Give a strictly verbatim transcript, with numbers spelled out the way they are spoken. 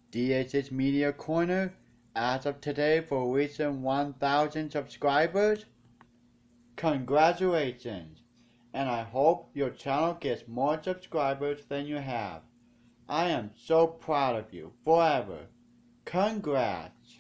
D H's Media Corner, as of today for reaching one thousand subscribers. Congratulations, and I hope your channel gets more subscribers than you have. I am so proud of you, forever. Congrats!